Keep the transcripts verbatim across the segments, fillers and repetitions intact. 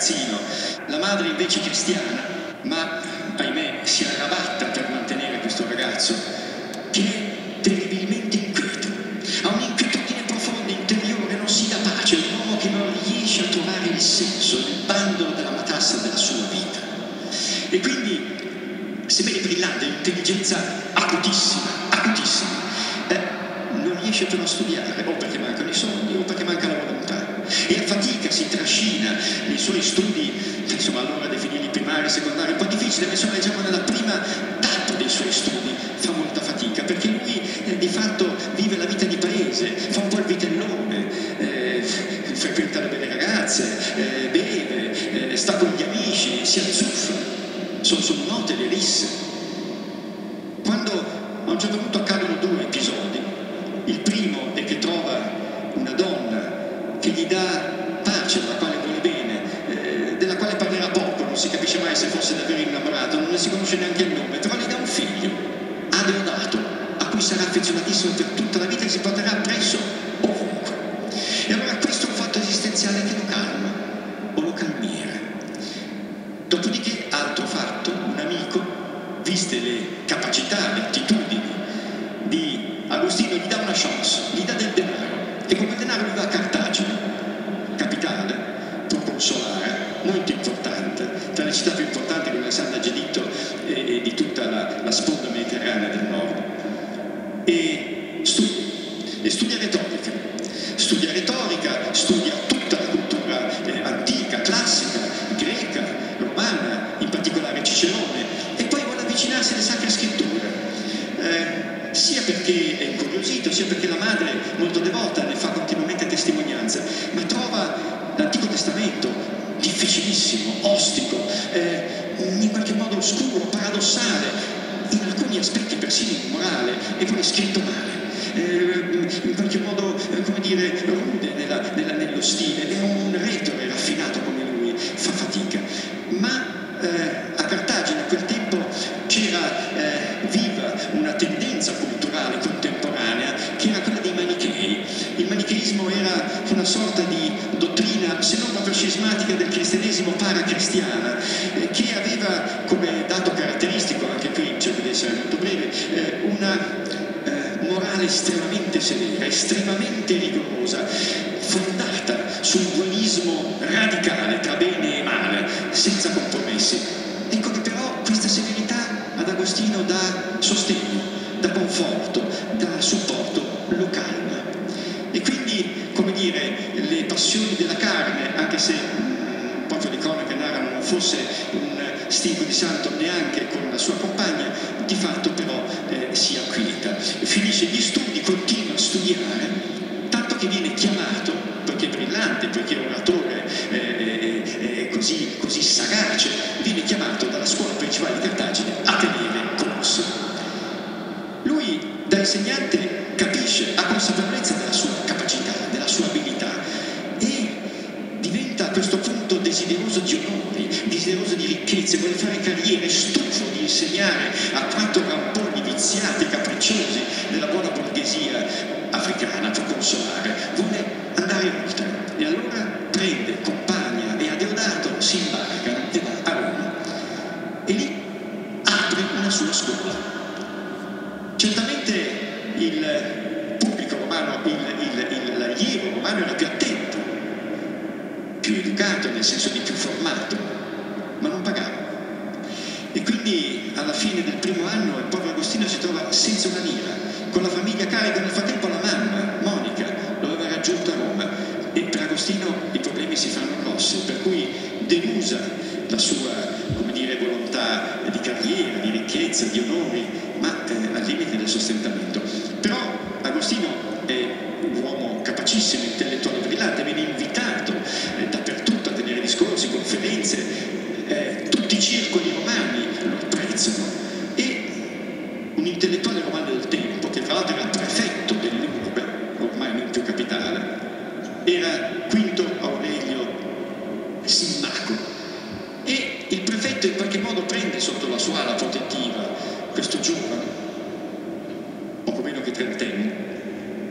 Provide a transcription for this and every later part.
ragazzino. La madre invece cristiana, ma ahimè si arrabatta per mantenere questo ragazzo che è terribilmente inquieto, ha un'inquietudine profonda interiore, non si dà pace, è un uomo che non riesce a trovare il senso, il bandolo della matassa della sua vita. E quindi, sebbene brillante, intelligenza acutissima, acutissima, eh, non riesce però a studiare, o perché mancano i soldi, o perché manca la volontà. E a fatica si trascina nei suoi studi, insomma allora definirli primari, secondari, è un po' difficile, ma insomma diciamo nella prima tappa dei suoi studi fa molta fatica, perché lui eh, di fatto vive la vita di paese, fa un po' il vitellone, eh, frequenta le belle ragazze, eh, beve, eh, sta con gli amici, si azzuffa, sono, sono note le risse. Quando a un certo punto accadono due episodi, il primo è che trova una donna che gli dà pace, alla quale vuole bene, eh, della quale parlerà poco, non si capisce mai se fosse davvero innamorato, non ne si conosce neanche il nome, però gli dà un figlio, Adeodato, a cui sarà affezionatissimo per tutta la vita e si porterà presso ovunque. E allora questo è un fatto esistenziale che lo calma, o lo calmiera. Dopodiché, altro fatto, un amico, viste le capacità, le attitudini di Agostino, gli dà una chance, gli dà del denaro, e con quel denaro lui va a Cartagine, capitale, proconsolare, molto importante, tra le città più importanti come Sant'Ageditto e, e di tutta la, la sponda mediterranea del nord. E studia, e studia retorica, studia retorica, studia tutta la cultura eh, antica, classica, greca, romana, in particolare Cicerone, e poi vuole avvicinarsi alle sacre scritture. Eh, sia perché è incuriosito, sia perché la madre, molto devota, ne fa continuamente testimonianza, ma trova l'Antico Testamento difficilissimo, ostico, eh, in qualche modo oscuro, paradossale, in alcuni aspetti persino immorale, e poi scritto male, eh, in qualche modo, eh, come dire, rude nella, nella, nello stile, è un retore raffinato come lui, fa fatica. Ma eh, a Cartagine a quel tempo c'era eh, viva una tendenza culturale contemporanea che era quella dei manichei. Il manicheismo era una sorta di dottrina, se non proprio scismatica, del cristianesimo paracristiana, eh, che aveva come dato caratteristico, anche qui cerco di essere molto breve, eh, una eh, morale estremamente severa, estremamente rigorosa, fondata sul dualismo radicale tra bene e male, senza compromessi. Ecco che però questa severità ad Agostino dà sostegno, dà conforto, dà supporto, lo calma. E quindi, come dire, le passioni della carne, anche se mh, proprio le cronache narrano non fosse un stinco di santo neanche con la sua compagna, di fatto però eh, si acquieta. Finisce gli studi, continua a studiare, tanto che viene chiamato, perché è brillante, perché è oratore, eh, eh, così, così sagace, viene chiamato dalla scuola principale di Cartagine a tenere corso. Lui, da insegnante, capisce, ha consapevolezza della sua capacità, della sua abilità, e diventa a questo punto desideroso di onori, desideroso di ricchezze, vuole fare carriera, stufo di insegnare a quattro ramponi viziati e capricciosi della buona borghesia africana, proconsolare, vuole andare oltre, e allora prende compagna e Adeodato, si imbarcano e va a Roma, e lì apre una sua scuola. Certamente il pubblico romano, il, il, l'allievo romano era più attento, più educato, nel senso di più formato, ma non pagava. E quindi alla fine del primo anno il povero Agostino si trova senza una lira, con la famiglia a carico. Nel frattempo la mamma, Monica, lo aveva raggiunto a Roma, e per Agostino i problemi si fanno grossi, per cui delusa la sua, come dire, volontà di carriera, di ricchezza, di onori, ma eh, al limite del sostentamento. Però Agostino è un uomo capacissimo, intellettuale brillante, viene invitato eh, dappertutto a tenere discorsi, conferenze, eh, tutti i circoli romani lo apprezzano, e un intellettuale romano del tempo, che tra l'altro era prefetto dell'Urbe, ormai non più capitale, era Quinto Aurelio Simmaco, e il prefetto in qualche modo prende sotto la sua ala protettiva questo giovane, poco meno che trentenne,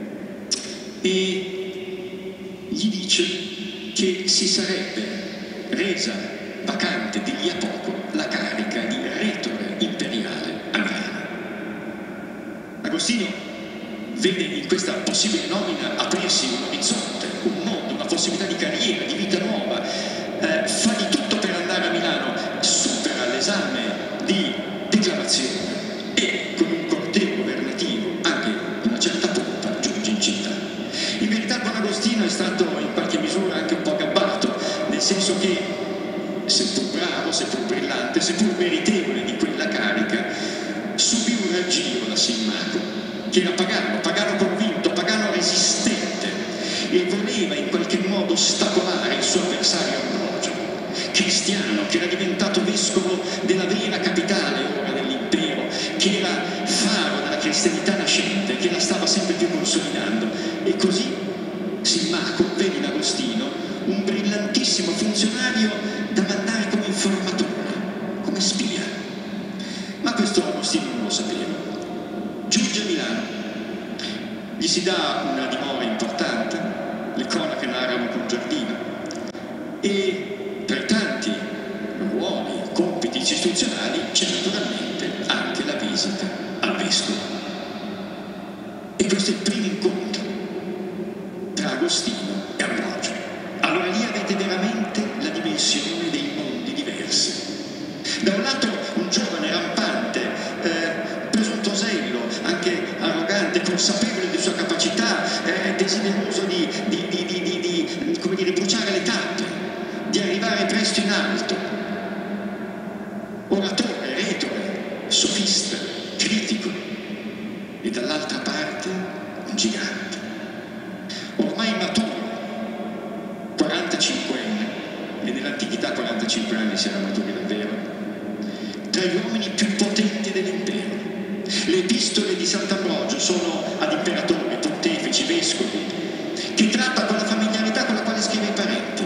e gli dice che si sarebbe resa vacante di lì a poco la carica di retore imperiale a Milano. Agostino vede in questa possibile nomina aprirsi un orizzonte, un mondo, una possibilità di carriera, di vita nuova, eh, fa di tutto per andare a Milano, supera l'esame di declamazione e con un corteo governativo, anche una certa pompa, giunge in città. In verità Buon Agostino è stato in qualche misura anche un po' gabbato, nel senso che, seppur bravo, seppur brillante, seppur meritevole di quella carica, subì un raggiro da Simmaco, che era pagano, pagano convinto, pagano resistente, e voleva in qualche modo ostacolare il suo avversario Ambrogio, cristiano, che era diventato vescovo della vera capitale ora dell'impero, che era faro della cristianità nascente, che la stava sempre più consolidando. E così Simmaco vede in Agostino un brillantissimo funzionario da mandare come informatore, come spia. Ma questo Agostino non lo sapeva. Giunge a Milano, gli si dà una dimora importante, le cronache narrano con Giardino, e tra i tanti ruoli, compiti istituzionali c'è naturalmente anche la visita al vescovo. E questo è il primo incontro tra Agostino e Ambrogio. Allora lì avete veramente la dimensione dei mondi diversi. Da un lato un giovane rampante, eh, presuntuosello, anche arrogante, consapevole delle sue capacità, eh, desideroso di, di, di, di, di, di, come dire, bruciare le tappe, di arrivare presto in alto, oratore, retore, sofista, critico, e dall'altra parte un gigante, ormai maturo, quarantacinquenne, e nell'antichità quarantacinque anni si era maturi davvero, tra gli uomini più potenti dell'impero. Le epistole di Sant'Ambrogio sono ad imperatori, pontefici, vescovi, che tratta con la familiarità con la quale scrive ai parenti.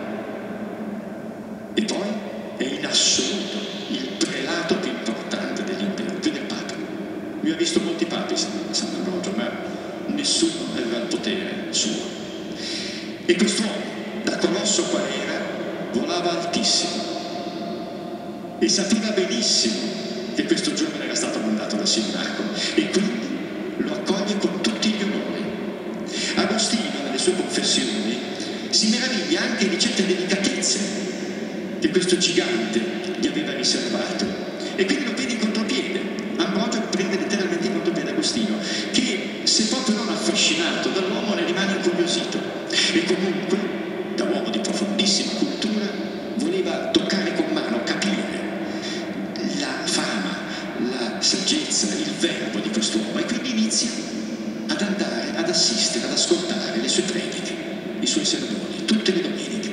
E poi è in assoluto il prelato più importante dell'impero, più del Papa. Lui ha visto molti papi Sant'Ambrogio, ma nessuno aveva il potere suo. E quest'uomo, da colosso qual era, volava altissimo e sapeva benissimo che questo giovane era stato mandato da Simmaco, e quindi lo accoglie con tutti gli onori. Agostino, nelle sue confessioni, si meraviglia anche di certe delicatezze che questo gigante gli aveva riservato, e quindi lo prende in contropiede. Ambrogio prende letteralmente in contropiede Agostino, che, se proprio non affascinato dall'uomo, ne rimane incuriosito, e comunque, da uomo di profondissima cultura, voleva toccare con mano, capire la fama, la saggezza, il verbo di quest'uomo, e quindi inizia ad andare, ad assistere, ad ascoltare le sue prediche, i suoi sermoni, tutte le domeniche.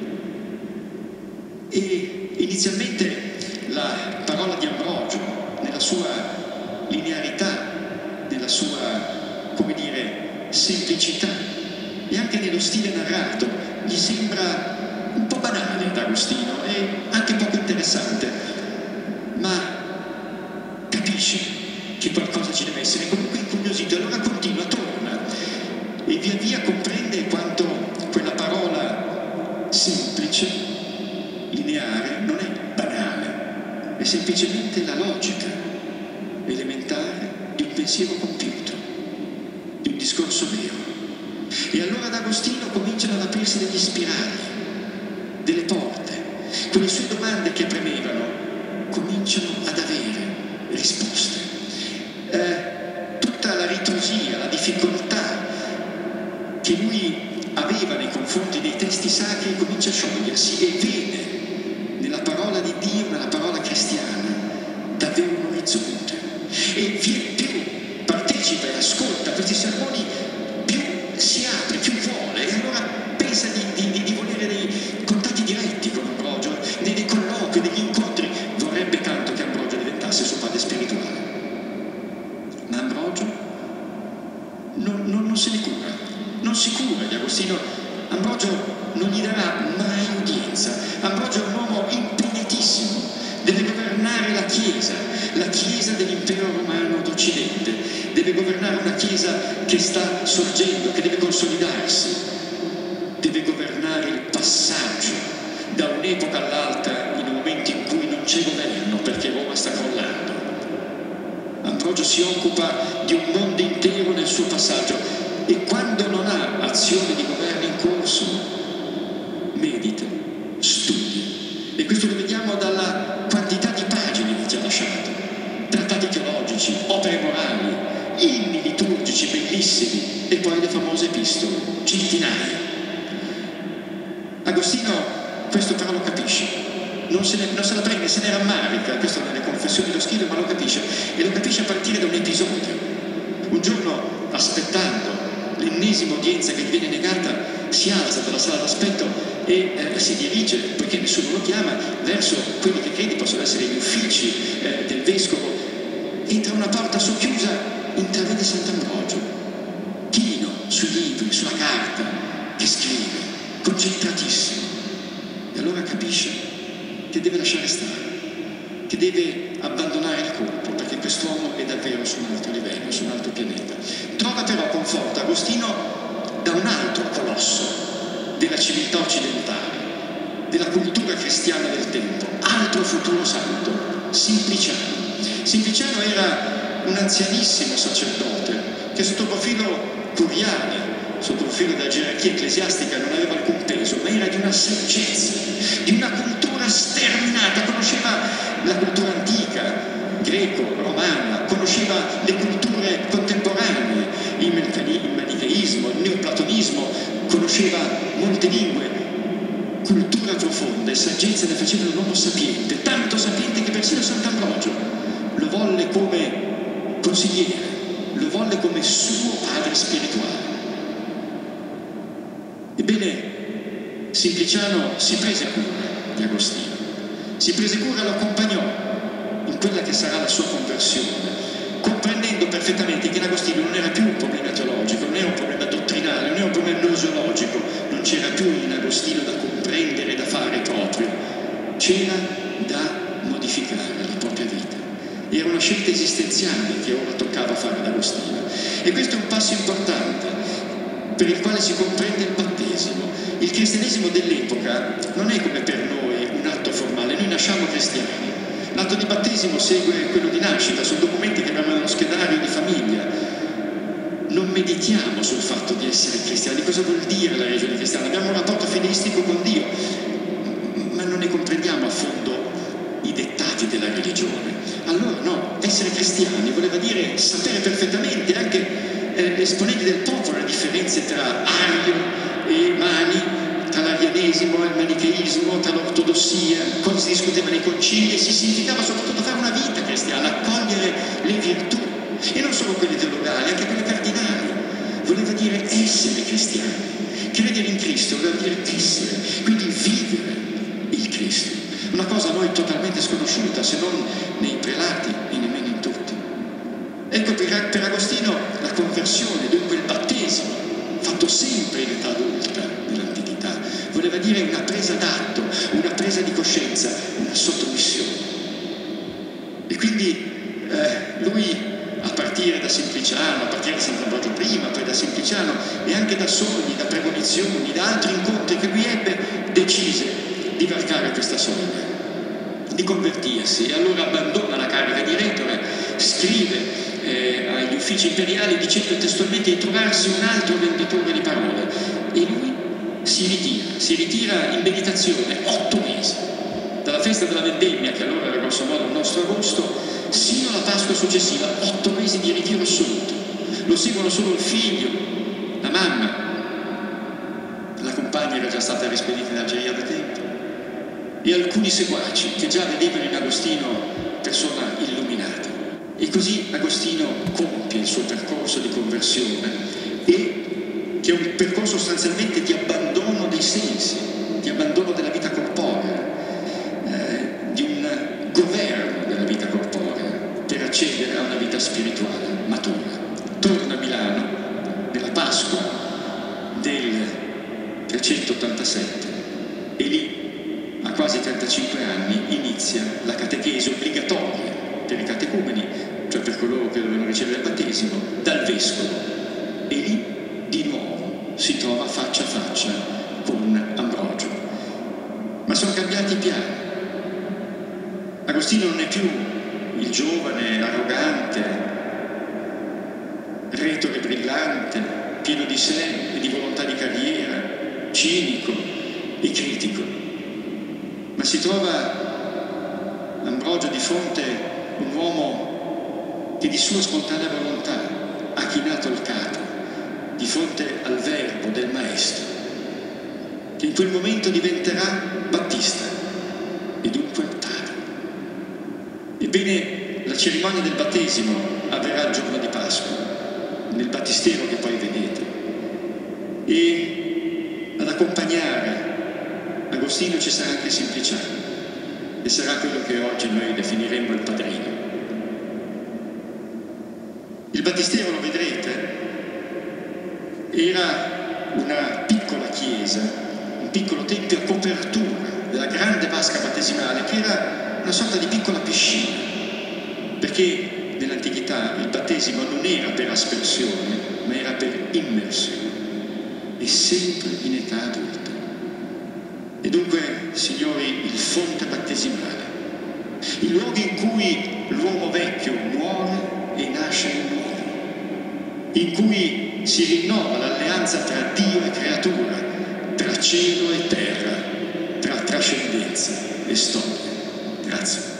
E inizialmente la parola di Ambrogio, nella sua linearità, nella sua, come dire, semplicità, e anche nello stile narrato, gli sembra un po' banale ad Agostino e anche poco interessante, ma capisce che qualcosa ci deve essere, comunque incuriosito, allora continua, torna, e via via comprende quanto quella parola semplice, lineare, non è banale, è semplicemente la logica elementare di un pensiero compiuto, di un discorso vero. E allora ad Agostino cominciano ad aprirsi degli spiragli, delle porte, quelle sue domande che premevano cominciano ad avere risposte. Eh, tutta la ritrosia, la difficoltà che lui aveva nei confronti dei testi sacri comincia a sciogliersi, e vede nella parola di Dio, nella parola cristiana, davvero un orizzonte, e viene più partecipa e ascolta questi sermoni, più si apre, più vuole, e allora pensa di, di, di volere dei contatti diretti con Ambrogio, dei, dei colloqui, degli incontri. Vorrebbe tanto che Ambrogio diventasse suo padre spirituale, ma Ambrogio non, non, non se ne cura, non si cura di Agostino. Ambrogio non gli darà mai udienza. Ambrogio è un uomo impegnatissimo, deve governare la Chiesa, la Chiesa dell'impero romano d'Occidente, deve governare una Chiesa che sta sorgendo, che deve consolidarsi, deve governare il passaggio da un un'epoca all'altra, in un momento in cui non c'è governo perché Roma sta crollando. Ambrogio si occupa di un mondo intero nel suo passaggio e quando non ha azione di governo in corso, medita, studia. E questo lo vediamo dalla quantità di pagine che ci ha lasciato. Trattati teologici, opere morali, inni liturgici bellissimi e poi le famose epistole, centinaia. Agostino questo però lo capisce, non se, ne, non se la prende, se ne rammarica, questo nelle confessioni lo scrive, ma lo capisce, e lo capisce a partire da un episodio. Un giorno, aspettando l'ennesima udienza che gli viene negata, si alza dalla sala d'aspetto e eh, si dirige, poiché nessuno lo chiama, verso quelli che credi possono essere gli uffici eh, del vescovo. Entra una porta socchiusa, intravede Sant'Ambrogio, chino sui libri, sulla carta, che scrive, concentratissimo. E allora capisce che deve lasciare stare, che deve abbandonare il colpo, perché quest'uomo è davvero su un altro livello, su un altro pianeta. Trova però conforto Agostino da un altro colosso della civiltà occidentale, della cultura cristiana del tempo, altro futuro santo, Simpliciano. Simpliciano era un anzianissimo sacerdote che sotto il profilo curiale, sotto il profilo della gerarchia ecclesiastica non aveva alcun peso, ma era di una saggezza, di una cultura sterminata, conosceva la cultura antica, greco-romana, conosceva le culture contemporanee, il manicheismo, il neoplatonismo, conosceva molte lingue, cultura profonda e saggezza ne facevano un uomo sapiente, tanto sapiente che persino Sant'Ambrogio lo volle come consigliere, lo volle come suo padre spirituale. Ebbene, Simpliciano si prese cura di Agostino, si prese cura e lo accompagnò in quella che sarà la sua conversione, comprendendo perfettamente che in Agostino non era più un problema teologico, non era un problema dottrinale, non era un problema nosologico, non c'era più in Agostino da comprendere e da fare proprio, c'era da modificare la propria vita. Era una scelta esistenziale che ora toccava fare ad Agostino. E questo è un passo importante per il quale si comprende il battesimo. Il cristianesimo dell'epoca non è come per noi un atto formale, noi nasciamo cristiani. L'atto di battesimo segue quello di nascita, sono documenti che abbiamo nello schedario di famiglia. Non meditiamo sul fatto di essere cristiani, cosa vuol dire la religione cristiana? Abbiamo un rapporto fideistico con Dio, ma non ne comprendiamo a fondo i dettati della religione. Allora no, essere cristiani voleva dire sapere perfettamente anche eh, esponenti del popolo le differenze tra ario e mani, tra l'arianesimo e il manicheismo, tra l'ortodossia, cosa si discuteva nei concili, e si significava soprattutto fare una vita cristiana, accogliere le virtù, e non solo quelle teologali, anche quelle cardinali. Voleva dire essere cristiani, credere in Cristo voleva dire essere, quindi vivere il Cristo. Una cosa a noi totalmente sconosciuta, se non nei prelati e nemmeno in tutti. Ecco, per, per Agostino la conversione, dunque il battesimo, fatto sempre in età adulta dell'antichità, voleva dire una presa d'atto, una presa di coscienza, una sottomissione. E quindi eh, lui, a partire da Simpliciano, a partire da Sant'Ambrogio prima, poi da Simpliciano, e anche da sogni, da premonizioni, da altri incontri che lui ebbe, decise di varcare questa soglia, di convertirsi, e allora abbandona la carica di retore, scrive eh, agli uffici imperiali dicendo testualmente di trovarsi un altro venditore di parole, e lui si ritira, si ritira in meditazione otto mesi, dalla festa della vendemmia, che allora era grosso modo il nostro agosto, sino alla Pasqua successiva, otto mesi di ritiro assoluto. Lo seguono solo il figlio, la mamma, la compagna era già stata rispedita in Algeria da tempo, e alcuni seguaci che già vedevano in Agostino persona illuminata. E così Agostino compie il suo percorso di conversione, e che è un percorso sostanzialmente di abbandono dei sensi, di abbandono della vita corporea, eh, di un governo della vita corporea per accedere a una vita spirituale matura. Torna a Milano nella Pasqua del trecentottantasette e lì, a quasi trentacinque anni, inizia la catechesi obbligatoria per i catecumeni, cioè per coloro che dovevano ricevere il battesimo, dal vescovo. E lì di nuovo si trova faccia a faccia con Ambrogio. Ma sono cambiati piano. Agostino non è più il giovane, arrogante, retore brillante, pieno di sé e di volontà di carriera, cinico e critico, ma si trova Ambrogio di fronte a un uomo che di sua spontanea volontà ha chinato il capo di fronte al verbo del Maestro, che in quel momento diventerà Battista e dunque Padre. Ebbene, la cerimonia del battesimo avverrà il giorno di Pasqua, nel battistero che poi vedete, e ad accompagnare Agostino ci sarà anche Simpliciano, e sarà quello che oggi noi definiremmo il padrino. Il battistero, lo vedrete, era una piccola chiesa, un piccolo tempio a copertura della grande vasca battesimale, che era una sorta di piccola piscina, perché nell'antichità il battesimo non era per aspersione, ma era per immersione, e sempre in età adulta. E dunque, signori, il fonte battesimale, il luogo in cui l'uomo vecchio muore e nasce un nuovo, in cui si rinnova l'alleanza tra Dio e creatura, tra cielo e terra, tra trascendenza e storia. Grazie.